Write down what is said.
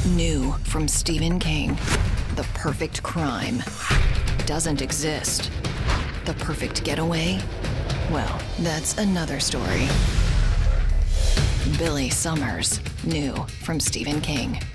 New from Stephen King. The perfect crime doesn't exist. The perfect getaway? Well, that's another story. Billy Summers. New from Stephen King.